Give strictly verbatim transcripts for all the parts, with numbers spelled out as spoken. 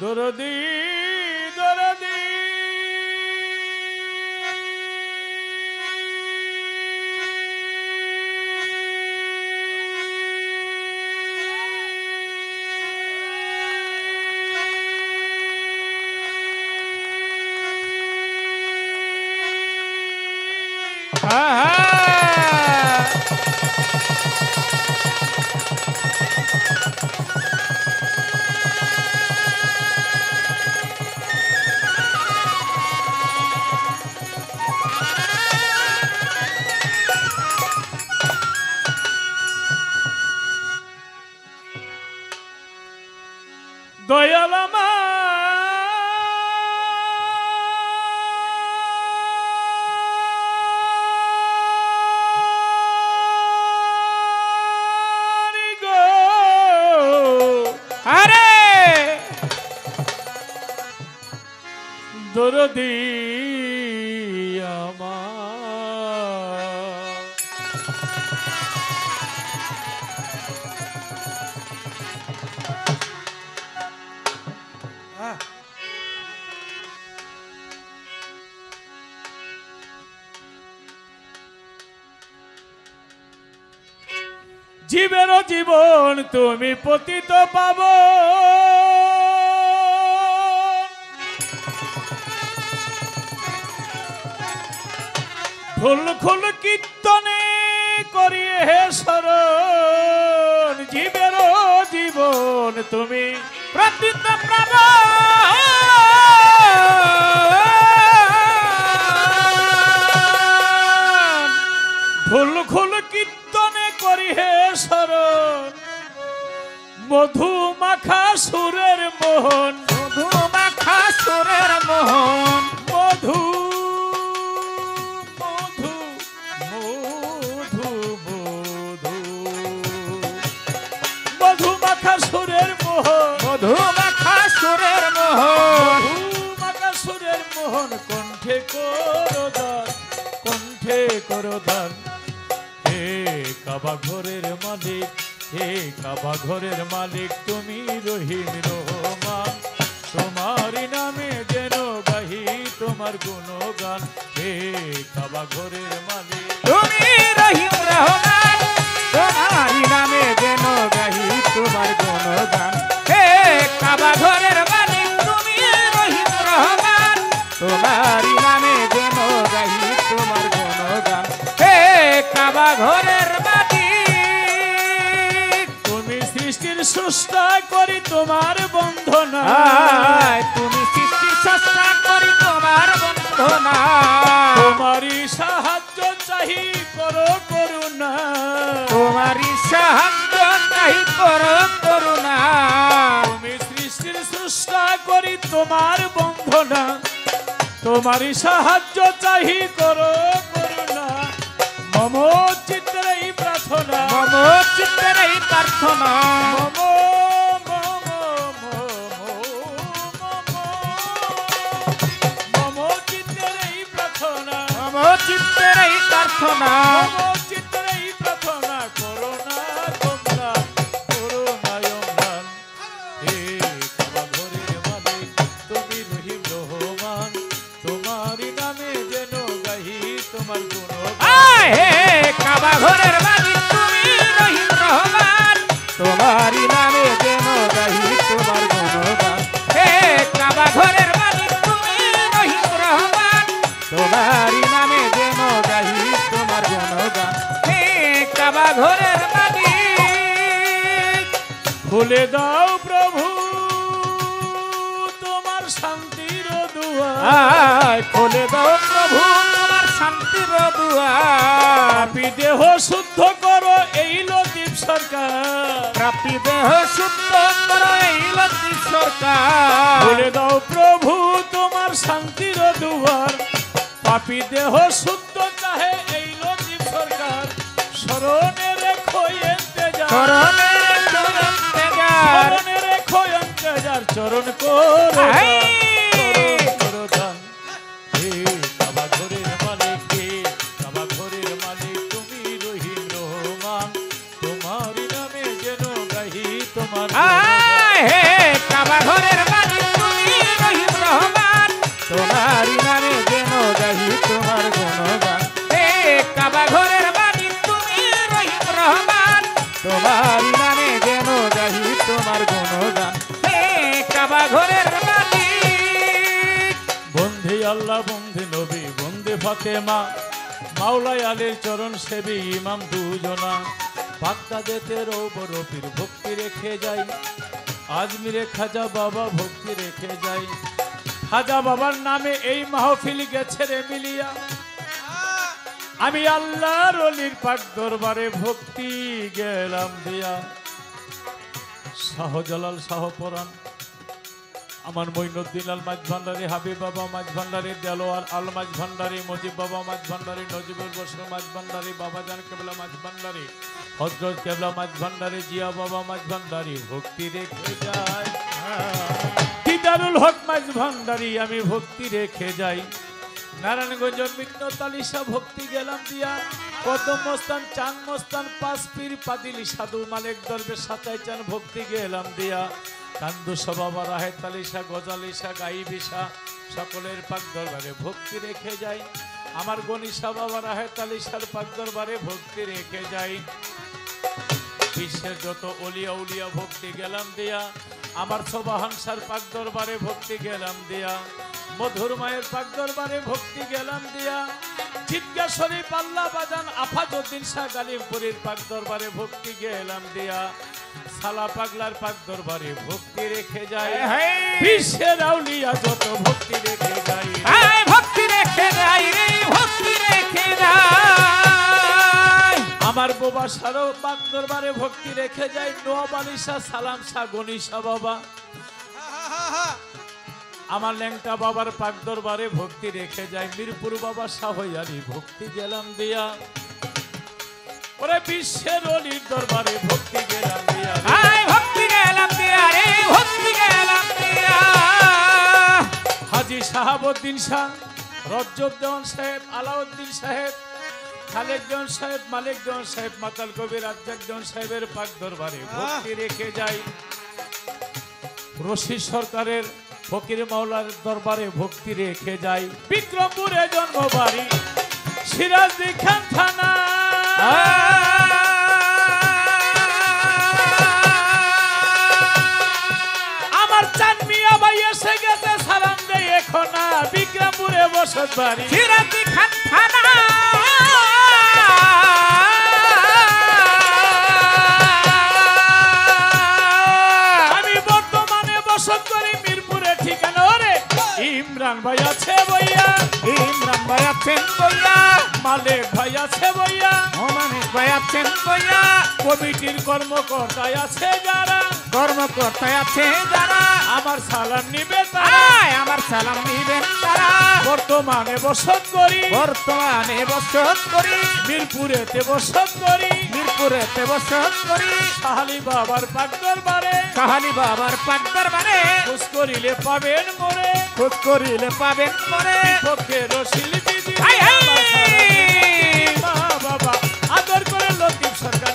দরদি দরদি দয়াল আমার গো আরে দরদি আমার জীবের জীবন তুমি পতিত পাব ফুল ফুল কীর্তনে করিয়ে হে শরণ জীবের জীবন তুমি পতিত পাব ফুল ফুল কীর্তনে করি হে শরণ মধু মাখা সুরের মোহন মধু মাখা সুরের মোহন মধু মধু মধু মধু মধু মাখা সুরের মোহন মধু মাখা সুরের মোহন মধু মাখা সুরের মোহন কণ্ঠে করো দান কণ্ঠে করো দান হে কাবা ঘরের মালিক হে কাবা ঘরের মালিক তুমি রহিম রহমান তোমারই নামে যেন গাহি তোমার গুণগান হে কাবা ঘরের মালিক তুমি রহিম রহমান তোমারই নামে যেন গাহি তোমার গুণগান হে কাবা ঘরের মালিক তুমি রহিম রহমান তোমারই নামে যেন গাহি তোমার গুণগান হে কাবা ঘরের মালিক তুমি সৃষ্টির স্রষ্টা করি তোমার বন্ধনা তুমি সৃষ্টির স্রষ্টা করি তোমার বন্ধনা তোমারই সাহায্য চাহি করো করুণা তোমারই সাহায্য চাহি করো করুণা তুমি সৃষ্টির স্রষ্টা করি তোমার বন্ধনা তোমারই সাহায্য চাহি করো করুণা মম চিত্রেই প্রার্থনা মম চিত্রেই প্রার্থনা মম মম চিত্রেই প্রার্থনা মম চিত্রেই প্রার্থনা মম চিত্রেই প্রার্থনা করুণা তোমরা করুণা অম্লান হে কাবা ঘরের মালিক তুমি রহিম রহমান তোমারই নামে যেন গাহি তোমার গুণগান হে কাবা ঘরের মালিক তুমি রহিম রহমান তোমারই নামে যেন গাহি তোমার গুণগান হে কাবা ঘরের মালিক তুমি রহিম রহমান তোমারই নামে যেন গাহি তোমার গুণগান হে কাবা ঘরের মালিক খুলে দাও প্রভু তোমার শান্তির দুয়ার খুলে দাও প্রভু তোমার শান্তির দুয়ার পাপী দেহ শুদ্ধ করো এই লতিফ সরকার পাপী দেহ শুদ্ধ করো এই লতিফ সরকার খুলে দাও প্রভু তোমার শান্তির দুয়ার পাপী দেহ শুদ্ধ চাহে এই লতিফ সরকার শরণে রেখো ইন্তেজার শরণে রেখো ইন্তেজার শরণে রেখো ইন্তেজার চরণ করো করো দান হে কাবা ঘরের মালিক হে কাবা ঘরের মালিক তুমি রহিম রহমান তোমারই নামে যেন গাহি তোমার হে কাবা ঘরের মালিক তোমারি নামে যেন গাহি তোমার গুণগান হে কাবা ঘরের মালিক। বন্ধে আল্লাহ বন্ধে নবী বন্ধে ফাতেমা মাওলাই আলীর চরণ সেবী ইমাম দুজনা বাগদাদেতে রৌবর পীর ভক্তি রেখে যাই আজমিরে খাজা বাবা ভক্তি রেখে যাই খাজা বাবার নামে এই মাহফিল গেছে রে মিলিয়া আমি আল্লাহর ওলির পাক দরবারে ভক্তি গেলাম দিয়া শাহজালাল শাহ পরাণ আমার মঈনুদ্দিন আল মাঝ ভান্ডারী হাবিব বাবা মাঝ ভান্ডারী দেলোয়ার আল মাঝ ভান্ডারী মজিব বাবা মাঝ ভান্ডারী নজিবুল বসর মাঝ ভান্ডারী বাবাজান কেবলা মাঝ ভান্ডারী হযরত কেবলা মাঝ ভান্ডারী জিয়া বাবা মাঝ ভান্ডারী ভক্তি রেখে যায় দিদারুল হক মাঝ ভান্ডারী আমি ভক্তি রেখে যাই নারায়ণগঞ্জ মিন্নত আলী শাহ ভক্তি গেলাম দিয়া কদম মস্তান চান মস্তান পাঁচ পীর পাদিলি সাধু মালিক দরবেশ সাতাই চান ভক্তি গেলাম দিয়া কান্দু সবাবা রাহে তালিশা গজালিশা গাইবিশা সকলের পাক দরবারে ভক্তি রেখে যাই আমার গণিশা বাবা রাহে তালিশার পাক দরবারে ভক্তি রেখে যাই বিশ্বের যত অলিয়া উলিয়া ভক্তি গেলাম দিয়া আমার সবাহানসার পাক দরবারে ভক্তি গেলাম দিয়া মধুর মায়ের পাক দরবারে ভক্তি গেলাম দিয়া চিৎকা শরীফ আল্লাহ বাজান আফাজউদ্দিন শাহ গালিমপুরীর পাক দরবারে ভক্তি গেলাম দিয়া সালা পাগলার পাক দরবারে ভক্তি রেখে যায় বিশ্বের আউলিয়া যত ভক্তি রেখে যায় ভক্তি রেখে যায় রে ভক্তি রেখে যায় আমার বাবা সারো পাক দরবারে ভক্তি রেখে যায় নওয়াব আলী শাহ সালাম শাহ গণিশা বাবা আমার ল্যাংটা বাবার পাক দরবারে ভক্তি রেখে যায় মিরপুর বাবা শাহয়ারি ভক্তি গেলাম দিয়া ওরে বিশ্বের অলির দরবারে ভক্তি গেলাম দিয়া ভক্তি গেলাম দিয়া রে ভক্তি গেলাম দিয়া হাজী শাহাবুদ্দিন শাহ রজব দেওয়ান সাহেব আলাউদ্দিন সাহেব খালেক দেওয়ান সাহেব মালিক দেওয়ান সাহেব মাতাল কবির রাজ্জাক দেওয়ান সাহেবের পাক দরবারে ভক্তি রেখে যায় রশিদ সরকারের ফকির মাওলার দরবারে ভক্তি রেখে যাই বিক্রমপুরে জন্মবাড়ি সিরাজদি খান থানা আমার চাঁদ মিয়া ভাই এসে গেছে সালাম দেয় এখন বিক্রমপুরে বসত বাড়ি সিরাজদি খান থানা আমি বর্তমানে বসত করি মিরপুরে ঠিকানা রে ইমরান ভাই আছে বইয়া ইমরান ভাই আছেন বইয়া মালিক ভাই আছে বইয়া মানিক ভাই আছেন বইয়া কমিটির কর্মকর্তায় আছে যারা কর্মকর্তা আছে যারা আমার সালাম নিবে তারা আমার সালাম নিবেন তারা বর্তমানে বসত করি বর্তমানে বসত করি মিরপুরেতে বসত করি মিরপুরেতে বসত করি শাহালি বাবার পাক দরবারে কাহালি বাবার পাক দরবারে খোঁজ করিলে পাবেন মোরে খোঁজ করিলে পাবেন মরে পক্ষে রসিল দিদি হাই হাই মা বাবা আদর করে লতিফ সরকার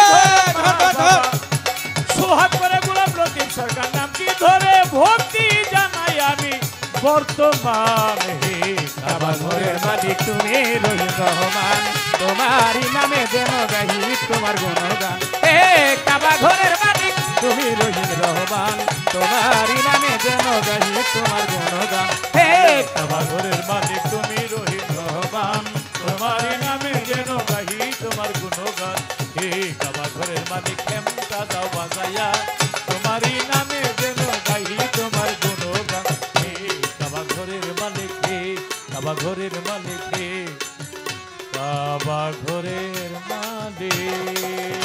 সোহাগ করে গোলাম লতিফ সরকার নাম কি ধরে ভক্তি জানাই আমি বর্তমানে কাবা ঘরের মালিক তুমি রহিম রহমান তোমারই নামে যেন গাহি তোমার গুণগান হে কাবা ঘরের মালিক তুমি রহিম রহমান তোমারই নামে যেন গাহি তোমার গুণগান হে কাবা ঘরের মালিক তুমি রহিম রহমান তোমারই নামে যেন গাহি তোমার গুণগান হে কাবা ঘরের মালিক কেমটা দাও বাজাইয়া তোমারই নামে যেন গাহি তোমার গুণগান হে কাবা ঘরের মালিক হে কাবা ঘরের মালিক হে কাবা ঘরের মালিক।